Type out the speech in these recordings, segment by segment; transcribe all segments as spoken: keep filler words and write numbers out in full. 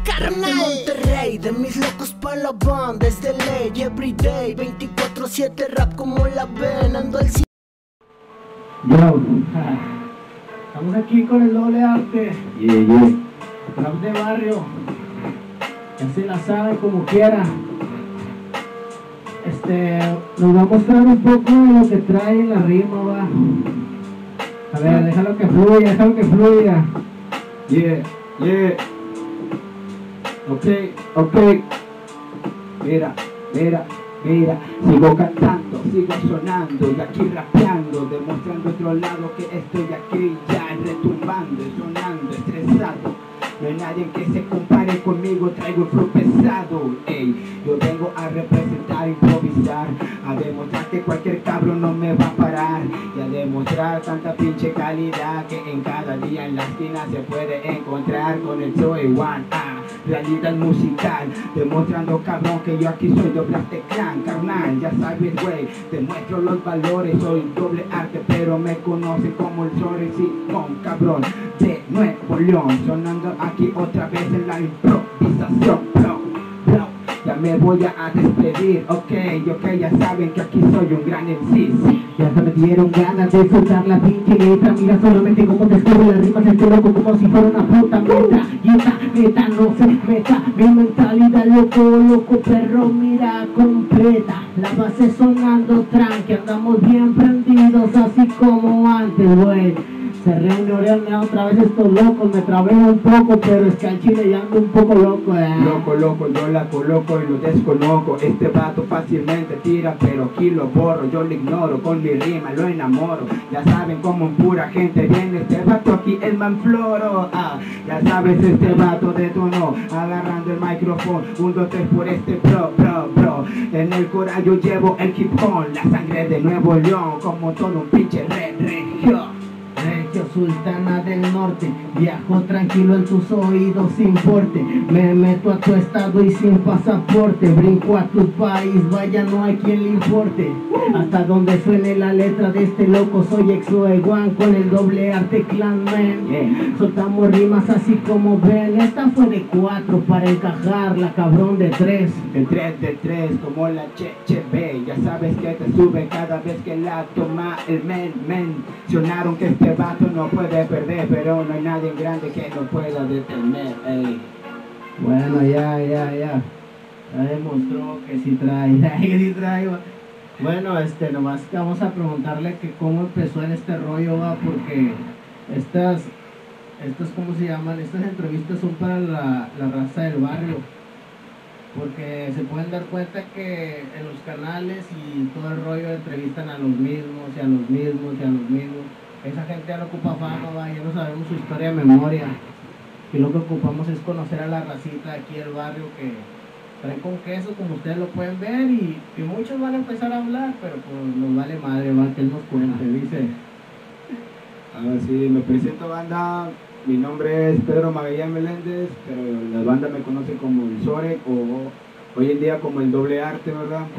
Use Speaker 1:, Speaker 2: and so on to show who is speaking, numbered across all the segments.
Speaker 1: carnal. De Monterrey, de mis locos pa' la banda, desde ley, everyday, veinticuatro siete rap como la ven, ando al cien.
Speaker 2: Yo, estamos aquí con el doble arte.
Speaker 3: Yeah, yeah.
Speaker 2: Rap de barrio. Ya se la saben como quiera. Este, nos va a mostrar un poco de lo que trae en la rima, va. A ver, déjalo que fluya, déjalo que fluya.
Speaker 3: Yeah, yeah. Ok, ok. Mira, mira, mira. Sigo cantando, sigo sonando y aquí rapeando, demostrando otro lado que estoy aquí ya retumbando, sonando, estresado. No hay nadie que se compare conmigo, traigo el flow pesado. Ey, yo vengo a representar, improvisar, a demostrar que cualquier cabrón no me va a parar y a demostrar tanta pinche calidad que en cada día en la esquina se puede encontrar con el Soy One A, realidad musical, demostrando cabrón que yo aquí soy doble arte clan, carnal, ya sabes güey, demuestro los valores, soy doble arte pero me conocen como el Soy Simón, cabrón de Nuevo León, sonando aquí otra vez en la improvisación, bro, bro, ya me voy a despedir, ok, ok, ya saben que aquí soy un gran M C, sí.
Speaker 2: Ya se me dieron ganas de soltar la pinche letra, mira solamente cómo te escribo las rimas, estoy loco como si fuera una puta metralleta, neta no se meta, mi mentalidad loco, loco perro, mira completa, la base sonando tranqui, andamos bien prendidos así como antes, güey. Se reunieron otra vez estos locos, me trabé un poco, pero es que al chile ya ando un poco loco, eh.
Speaker 3: Loco, loco, yo la coloco y lo desconozco. Este vato fácilmente tira, pero aquí lo borro. Yo lo ignoro, con mi rima lo enamoro. Ya saben cómo en pura gente viene este vato aquí, el manfloro. Ah, ya sabes, este vato detonó, agarrando el micrófono. Un, dos, tres por este pro, pro, pro. En el corazón yo llevo el hip hop, la sangre de Nuevo León, como todo un pinche re, región.
Speaker 2: Regio Sultana del Norte, viajo tranquilo en tus oídos sin porte, me meto a tu estado y sin pasaporte, brinco a tu país, vaya no hay quien le importe, hasta donde suene la letra de este loco, soy Exoe One con el doble arte clan man, yeah. Soltamos rimas así como ven, esta fue de cuatro para encajar, la cabrón de tres,
Speaker 3: de tres, de tres, como la Che Che B, ya sabes que te sube cada vez que la toma el men, mencionaron que este Este vato no puede perder, pero no hay nadie grande que lo pueda detener, ey.
Speaker 2: Bueno, ya, ya, ya. Ya demostró que sí trae, que sí trae. Bueno, este, nomás que vamos a preguntarle que cómo empezó en este rollo, va, porque estas, estas, ¿cómo se llaman? Estas entrevistas son para la, la raza del barrio. Porque se pueden dar cuenta que en los canales y todo el rollo entrevistan a los mismos, y a los mismos, y a los mismos. Esa gente ya no ocupa fama, va, ya no sabemos su historia de memoria. Y lo que ocupamos es conocer a la racita de aquí del barrio que traen con queso, como ustedes lo pueden ver, y, y muchos van a empezar a hablar, pero pues nos vale madre, va, que él nos cuente, dice.
Speaker 3: Ahora sí, me presento, banda. Mi nombre es Pedro Magallanes Meléndez, pero la banda me conoce como el Sorek o hoy en día como el doble arte, ¿verdad?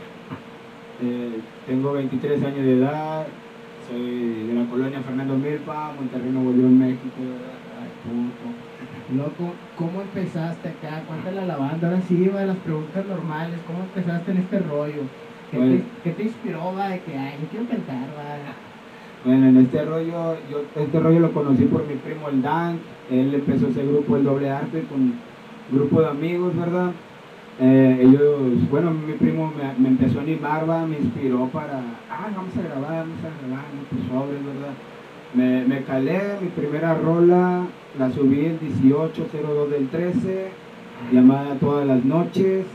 Speaker 3: Eh, tengo veintitrés años de edad. Soy de la colonia Fernando Milpa, Monterrey, Nuevo León, México. Ay, puto.
Speaker 2: Loco, ¿cómo empezaste acá? Cuéntale a la banda, ahora sí, va, las preguntas normales. ¿Cómo empezaste en este rollo? ¿Qué, bueno, te, ¿qué te inspiró, va? De que, ay, yo quiero cantar, va.
Speaker 3: Bueno, en este rollo, yo este rollo lo conocí por mi primo el Dan. Él empezó ese grupo, el doble arte, con un grupo de amigos, ¿verdad? Eh, ellos, bueno, mi primo me, me empezó a animar, va, me inspiró para, ah, vamos a grabar, vamos a grabar, pues sobre, ¿verdad? Me, me calé, mi primera rola, la subí el dieciocho cero dos del trece, llamada Todas las Noches.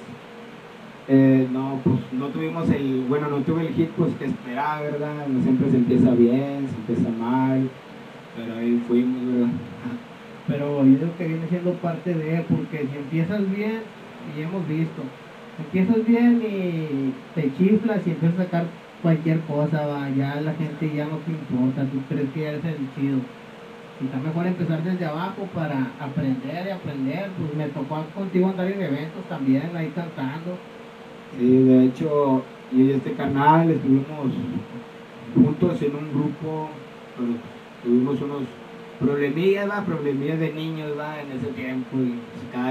Speaker 3: Eh, no, pues no tuvimos el, bueno, no tuve el hit pues que esperaba, ¿verdad? No siempre se empieza bien, se empieza mal, pero ahí fuimos, ¿verdad?
Speaker 2: Pero yo creo que viene siendo parte de, porque si empiezas bien, y hemos visto, empiezas bien y te chiflas y empiezas a sacar cualquier cosa, va, ya la gente ya no te importa, tú crees que ya eres el chido. Y está mejor empezar desde abajo para aprender y aprender, pues me tocó contigo andar en eventos también, ahí cantando.
Speaker 3: Sí, de hecho, y este canal estuvimos juntos en un grupo, pues, tuvimos unos problemillas, ¿va? Problemillas de niños, ¿va? En ese tiempo, y pues, cada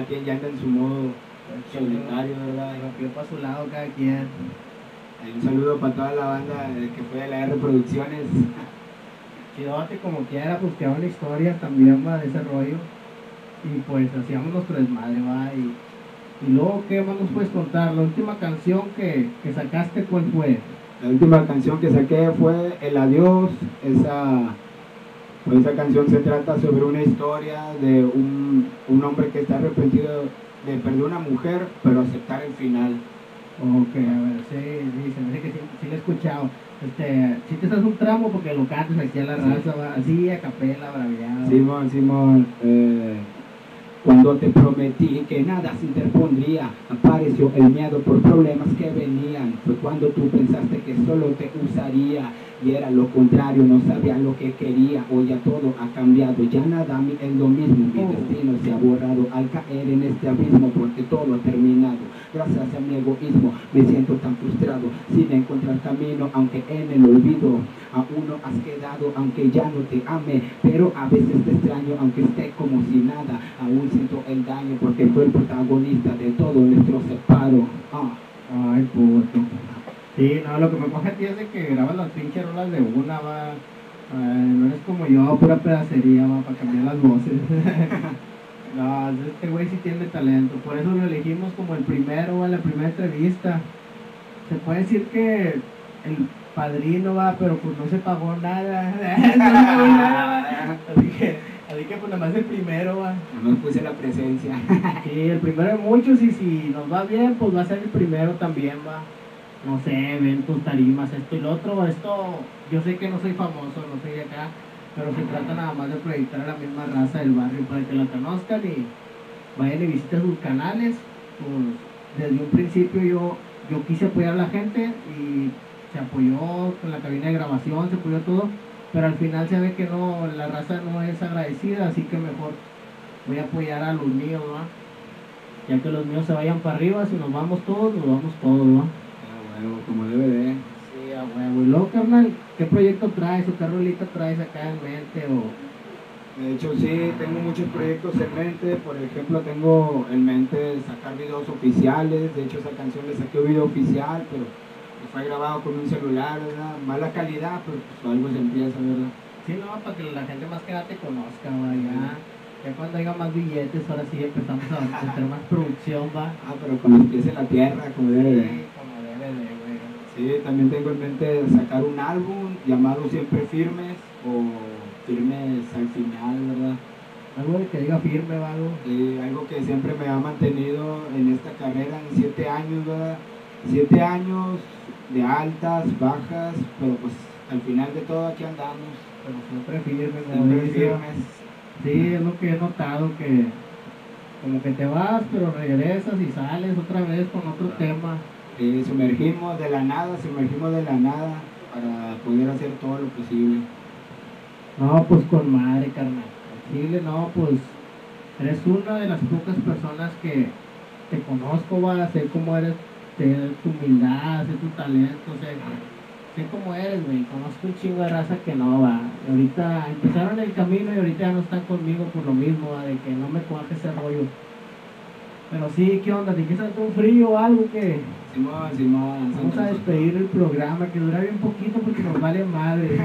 Speaker 3: quien ya anda en su modo solitario, ¿verdad?
Speaker 2: Rompió para su lado cada quien.
Speaker 3: Hay un saludo para toda la banda que fue de la R Producciones.
Speaker 2: Chidote como quiera, pues quedaba una historia también, va, de ese rollo. Y pues hacíamos nuestro desmadre, va. Y, y luego, ¿qué más nos puedes contar? La última canción que, que sacaste, ¿cuál fue?
Speaker 3: La última canción que saqué fue El Adiós. Esa, pues esa canción se trata sobre una historia de un, un hombre que está arrepentido de perder una mujer, pero aceptar el final.
Speaker 2: Ok, a ver, sí, sí, se me hace que sí, sí lo he escuchado. Este, si te haces un tramo porque lo cantas aquí a la raza, va, así a capela, braviado.
Speaker 3: Simón, Simón, eh, cuando te prometí que nada se interpondría, apareció el miedo por problemas que venían. Fue cuando tú pensaste que solo te usaría, y era lo contrario, no sabía lo que quería. Hoy ya todo ha cambiado, ya nada es lo mismo. Mi destino se ha borrado al caer en este abismo, porque todo ha terminado. Gracias a mi egoísmo me siento tan frustrado, sin encontrar camino, aunque en el olvido aún no has quedado, aunque ya no te ame. Pero a veces te extraño, aunque esté como si nada. Aún siento el daño, porque fue el protagonista de todo nuestro separo. Ah.
Speaker 2: Ay, puto. Sí, no, lo que me coge a ti es de que grabas las pinches rolas de una, va. Ay, no eres como yo, pura pedacería, va, para cambiar las voces. No, este güey sí tiene talento, por eso lo elegimos como el primero, va, la primera entrevista. Se puede decir que el padrino, va, pero pues no se pagó nada. No pagó nada, así que, así que pues nada más el primero, va.
Speaker 3: No me puse la presencia.
Speaker 2: Sí, el primero de muchos, y si nos va bien, pues va a ser el primero también, va. No sé, eventos, tarimas, esto y lo otro. Esto, yo sé que no soy famoso, no soy de acá, pero se trata nada más de proyectar a la misma raza del barrio para que la conozcan y vayan y visiten sus canales. Pues desde un principio yo, yo quise apoyar a la gente y se apoyó con la cabina de grabación, se apoyó todo, pero al final se ve que no, la raza no es agradecida, así que mejor voy a apoyar a los míos, ¿va? Ya que los míos se vayan para arriba, si nos vamos todos, nos vamos todos, ¿va?
Speaker 3: Como debe de.
Speaker 2: Sí, a huevo. Y luego, carnal, ¿qué proyecto traes o qué rolita traes acá en mente? O...
Speaker 3: De hecho, sí, tengo muchos proyectos en mente. Por ejemplo, tengo en mente sacar videos oficiales. De hecho, esa canción le saqué un video oficial, pero fue grabado con un celular, ¿verdad? Mala calidad, pero pues algo se empieza, ¿verdad?
Speaker 2: Sí, no, para que la gente más que nada te conozca, ¿va? Ya, ya cuando haya más billetes, ahora sí empezamos a meter más producción, ¿va?
Speaker 3: Ah, pero con los pies en la tierra, como debe de.
Speaker 2: Sí, como debe de, güey.
Speaker 3: Sí, también tengo en mente sacar un álbum llamado Siempre Firmes o Firmes al final, ¿verdad?
Speaker 2: Algo de que diga firme, ¿va? Algo.
Speaker 3: Sí, algo que siempre me ha mantenido en esta carrera en siete años, ¿verdad? Siete años de altas, bajas, pero pues al final de todo aquí andamos.
Speaker 2: Pero siempre firme,
Speaker 3: Siempre
Speaker 2: dice.
Speaker 3: firmes.
Speaker 2: Sí, es lo que he notado, que como que te vas, pero regresas y sales otra vez con otro tema.
Speaker 3: Eh, sumergimos de la nada, sumergimos de la nada para poder hacer todo lo posible.
Speaker 2: No, pues con madre, carnal. Chile, no, pues eres una de las pocas personas que te conozco, va, sé cómo eres, sé tu humildad, sé tu talento, sé, sé cómo eres, güey. Conozco un chingo de raza que no, va. Y ahorita empezaron el camino y ahorita ya no están conmigo por lo mismo, va, de que no me cuaje ese rollo. Pero sí, ¿qué onda? ¿Te quieres hacer un frío o algo que...?
Speaker 3: Simón, Simón.
Speaker 2: Vamos a despedir el programa, que dura bien poquito porque nos vale madre.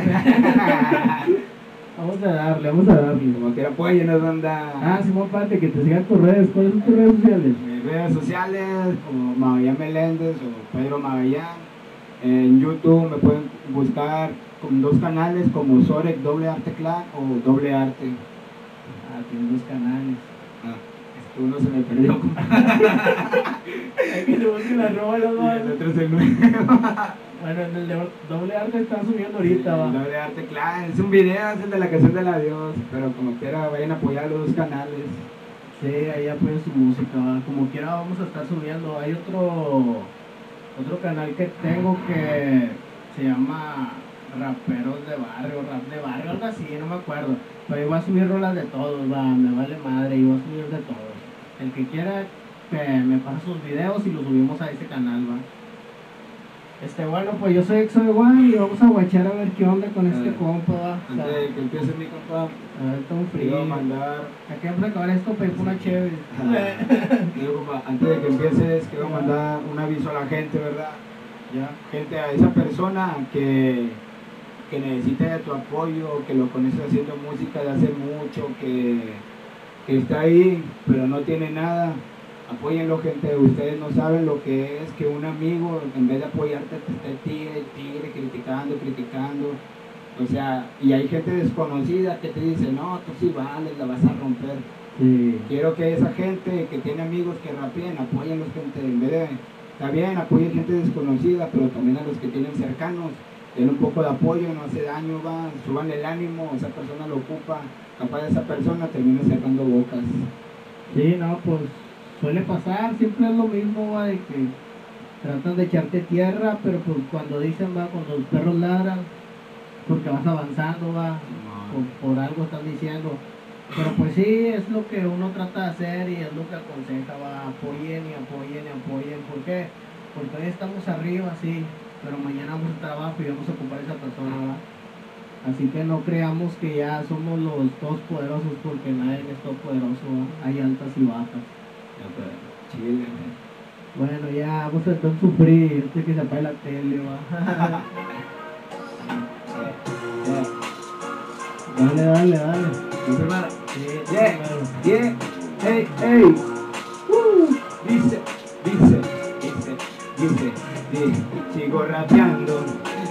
Speaker 2: Vamos a darle, vamos a darle.
Speaker 3: Como quiera, apóyenos, banda.
Speaker 2: Ah, Simón, párate, que te sigan tus redes. ¿Cuáles son tus redes sociales?
Speaker 3: Mis redes sociales, como Magallán Meléndez o Pedro Magallán. En YouTube me pueden buscar con dos canales como Sorek Doble Arte Clan o Doble Arte.
Speaker 2: Ah, tienes dos canales.
Speaker 3: Ah, es que uno se me perdió.
Speaker 2: Hay que se busquen las rolas,
Speaker 3: Y
Speaker 2: ¿no?
Speaker 3: el otro es el nuevo.
Speaker 2: Bueno, en el de doble arte están subiendo ahorita, va.
Speaker 3: El Doble Arte Clan, es un video, es el de la canción del adiós. Pero como quiera, vayan a apoyar los dos canales.
Speaker 2: Sí, ahí apoyen su música, va. Como quiera vamos a estar subiendo. Hay otro otro canal que tengo que se llama Raperos de Barrio, Rap de Barrio, algo así, no me acuerdo. Pero ahí voy a subir rolas de todos, va, me vale madre, y voy a subir de todos. El que quiera, que me pase sus videos y los subimos a ese canal, va. Este, bueno, pues yo soy Exo One y vamos a guachar a ver qué onda con este
Speaker 3: Eh,
Speaker 2: compa, va. O sea,
Speaker 3: Antes de que empiece mi compa,
Speaker 2: a ver, todo un frío.
Speaker 3: quiero mandar,
Speaker 2: Aquí vamos a acabar esto, pero una chévere.
Speaker 3: digo, compa, antes de que empieces, quiero mandar un aviso a la gente, ¿verdad?
Speaker 2: Ya.
Speaker 3: Gente, a esa persona que, que necesita de tu apoyo, que lo conoces haciendo música de hace mucho, que, que está ahí, pero no tiene nada. Apóyenlo, gente. Ustedes no saben lo que es que un amigo, en vez de apoyarte, te esté tigre, tigre, criticando, criticando. O sea, y hay gente desconocida que te dice, no, tú sí vales, la vas a romper.
Speaker 2: Sí.
Speaker 3: Quiero que esa gente que tiene amigos que rapeen, apóyenlos, gente. En vez de, está bien, apoyen gente desconocida, pero también a los que tienen cercanos. Den un poco de apoyo, no hace daño, va, suban el ánimo, esa persona lo ocupa. Capaz esa persona termina cerrando bocas.
Speaker 2: Sí, no, pues suele pasar, siempre es lo mismo, va, de que tratan de echarte tierra, pero pues cuando dicen, va, cuando los perros ladran, porque vas avanzando, va, por, por algo están diciendo. Pero pues sí, es lo que uno trata de hacer y es lo que aconseja, va, apoyen y apoyen y apoyen. ¿Por qué? Porque hoy estamos arriba, sí, pero mañana vamos a trabajo y vamos a ocupar a esa persona, va. Así que no creamos que ya somos los todos poderosos, porque nadie es todo poderoso, ¿va? Hay altas y bajas.
Speaker 3: Chile.
Speaker 2: Bueno, ya vamos a estar sufrir, este que se apague la tele, va. Dale, dale, dale. Sí,
Speaker 3: Yeah,
Speaker 2: primero.
Speaker 3: yeah, hey, hey. Uh, dice, dice, dice, dice, dice, sigo rapeando.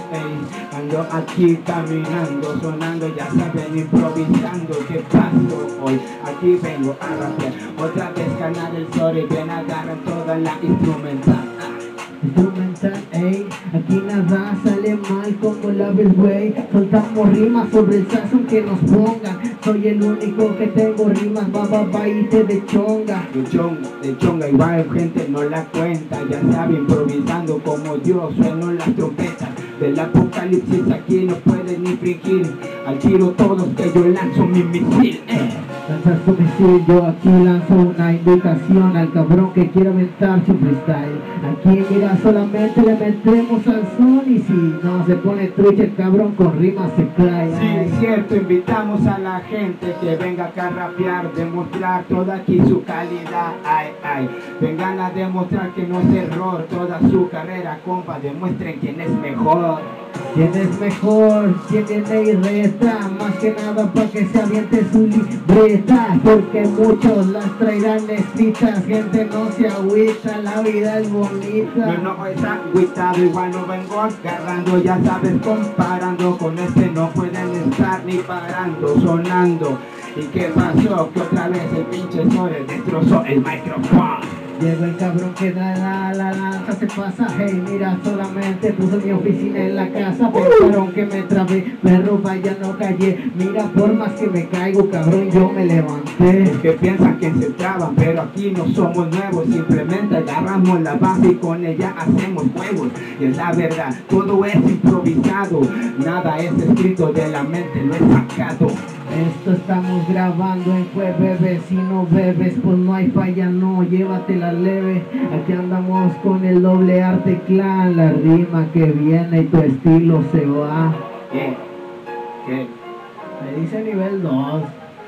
Speaker 3: Ey, ando aquí caminando, sonando, ya saben, improvisando. ¿Qué pasó hoy? Aquí vengo a rapear. Otra vez ganar el sorry, bien agarran toda la instrumental.
Speaker 2: Instrumental, ey, aquí nada sale mal como la ves, güey. Soltamos rimas sobre el sazón que nos pongan. Soy el único que tengo rimas, va, va, va, y te de chonga.
Speaker 3: De chonga, de chonga, igual gente no la cuenta. Ya sabe, improvisando como Dios, sueno las trompetas del apocalipsis, aquí no pueden ni fingir. Al tiro todos que yo lanzo mi misil, eh.
Speaker 2: Lanzar su misil, yo aquí lanzo una invitación al cabrón que quiera aventar su freestyle. Aquí mira, solamente le metemos al son y si no se pone trucha el cabrón con rimas se cae.
Speaker 3: Sí,
Speaker 2: Ay.
Speaker 3: es cierto, invitamos a la gente que venga acá a rapear, demostrar toda aquí su calidad, ay, ay. Vengan a demostrar que no es error, toda su carrera, compa, demuestren quién es mejor.
Speaker 2: ¿Quién es mejor? ¿Quién tiene y reta? Más que nada para que se aviente su libreta, porque muchos las traerán escritas. Gente, no se agüita, la vida es bonita.
Speaker 3: No, no es agüitado, igual no vengo agarrando, ya sabes, comparando con este no pueden estar ni parando, sonando. ¿Y qué pasó? Que otra vez el pinche Sore destrozó el micrófono.
Speaker 2: Llegó el cabrón que da la, la lanza, se pasa, hey, mira, solamente puso mi oficina en la casa. Pensaron que me trabé, perro, vaya, no callé. Mira, por más que me caigo, cabrón, yo me levanté.
Speaker 3: Es que piensan que se traban, pero aquí no somos nuevos. Simplemente agarramos la base y con ella hacemos juegos. Y es la verdad, todo es improvisado. Nada es escrito de la mente, lo he sacado.
Speaker 2: Esto estamos grabando en jueves, si no bebes pues no hay falla, no, llévatela leve. Aquí andamos con el doble arte clan, la rima que viene y tu estilo se va.
Speaker 3: ¿Qué? ¿Qué?
Speaker 2: Me dice nivel dos.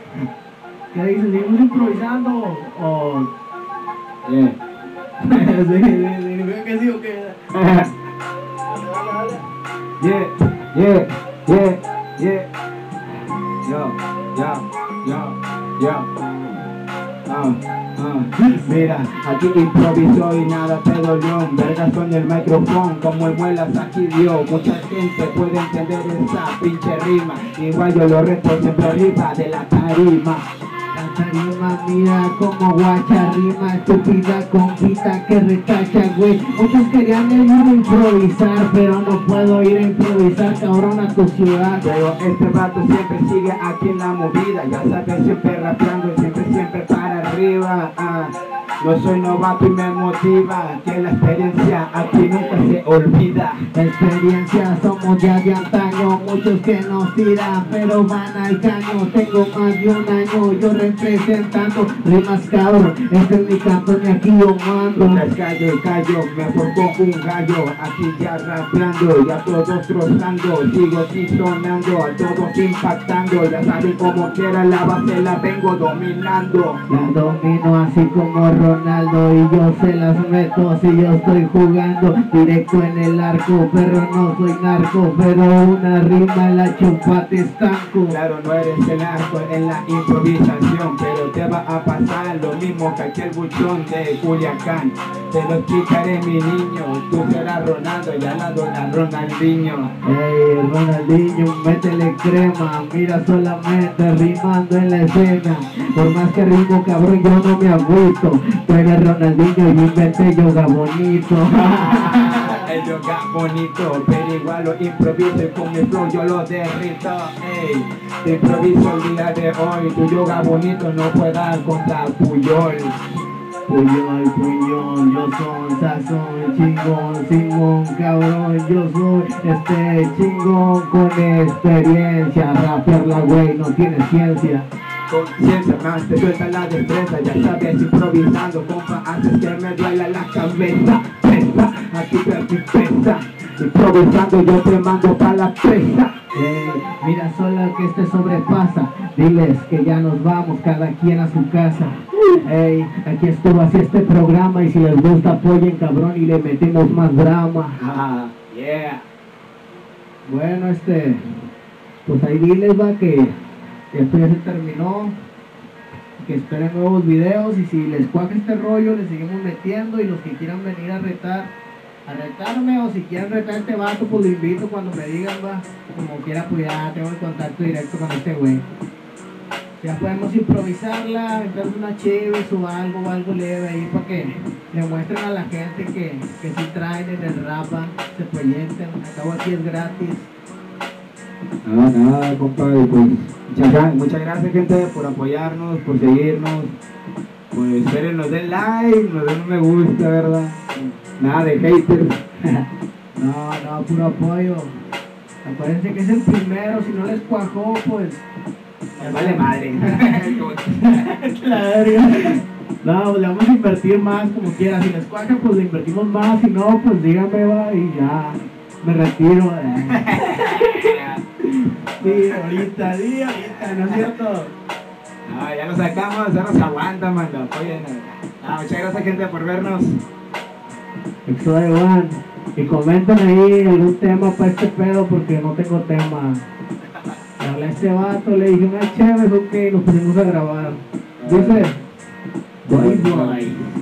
Speaker 2: ¿Qué dices? ¿Seguimos improvisando o...?
Speaker 3: ¿Qué?
Speaker 2: sí, sí, sí, veo que sí o qué.
Speaker 3: Yeah, yeah, yeah, yeah. Yo, yo, yo, yo. Ah, ah. Mira, aquí improvisó y nada te dolió. Vergas con el micrófono como el muelas aquí dio. Mucha gente puede entender esa pinche rima. Igual yo lo reto siempre arriba de la tarima.
Speaker 2: La tarima, mira como guacha rima, estúpida compita que retacha, güey. Muchos querían ir a improvisar, pero no puedo ir a improvisar, cabrón, a tu ciudad.
Speaker 3: Pero este vato siempre sigue aquí en la movida. Ya sabes, siempre rapeando, siempre, siempre para arriba. Ah. No soy novato y me motiva que la experiencia aquí nunca se olvida.
Speaker 2: Experiencia somos ya de antaño, muchos que nos tiran pero van al caño. Tengo más de un año yo representando rimas cabrón, este es mi canto ni aquí yo mando.
Speaker 3: Mientras callo, callo, me forjó un gallo, aquí ya rapeando, ya todos trozando, sigo aquí sonando, a todos impactando, ya saben como quiera la base la vengo dominando.
Speaker 2: La domino así como Ronaldo y yo se las meto si yo estoy jugando directo en el arco, pero no soy narco, pero una rima en la chupa te estanco.
Speaker 3: Claro, no eres el arco en la improvisación, pero te va a pasar lo mismo que aquel buchón de Culiacán. Te lo explicaré mi niño, tú serás Ronaldo y al lado la Ronaldinho.
Speaker 2: Ey, Ronaldinho, métele crema, mira solamente rimando en la escena. Por más que rimo cabrón yo no me agüito, tú eres Ronaldinho y inventé yoga bonito.
Speaker 3: El yoga bonito, pero igual lo improviso y con mi flow yo lo derrito. Ey, te improviso el día de hoy, tu yoga bonito no pueda contra Puyol.
Speaker 2: Puyol, Puyol, yo soy sazón, chingón, Simón, cabrón, yo soy este chingón con experiencia. Rapearla, güey, no tiene ciencia.
Speaker 3: Conciencia más, te suelta la destreza, ya sabes improvisando, compa, haces que me duela la cabeza. Pesa, aquí te pesa, improvisando yo te mando pa' la presa.
Speaker 2: Eh, mira solo que este sobrepasa, diles que ya nos vamos cada quien a su casa. Ey, aquí estuvo así este programa y si les gusta apoyen cabrón y le metemos más drama.
Speaker 3: Ah, yeah.
Speaker 2: Bueno, este, pues ahí diles va que esto ya se terminó, que esperen nuevos videos y si les cuaja este rollo les seguimos metiendo y los que quieran venir a retar, a retarme o si quieren retar a este vato pues lo invito cuando me digan va, como quiera pues ya tengo el contacto directo con este güey. Ya podemos improvisarla, entonces una chévere o algo, o algo leve ahí para que le muestren a la gente que, que si traen en el rap, se proyecten, acabo aquí es gratis.
Speaker 3: Nada, nada, compadre, pues muchas, muchas gracias gente por apoyarnos, por seguirnos, pues esperen, nos den like, nos den un me gusta, ¿verdad? Nada de haters.
Speaker 2: No, no, puro apoyo. Acuérdense que es el primero, si no les cuajó, pues
Speaker 3: Me vale madre.
Speaker 2: la verga. No, pues le vamos a invertir más como quiera. Si les cuaja, pues le invertimos más. Si no, pues dígame va y ya me retiro. Sí, ahorita, sí, ahorita, ¿no es cierto?
Speaker 3: Ah, ya nos sacamos, ya nos aguanta, mando. Apóyennos. Ah, muchas gracias gente por vernos.
Speaker 2: Exode One. Y comenten ahí algún tema para este pedo porque no tengo tema. Le hablé a este vato, le dije una chévere, ok, nos pusimos a grabar. Dice, bye bye.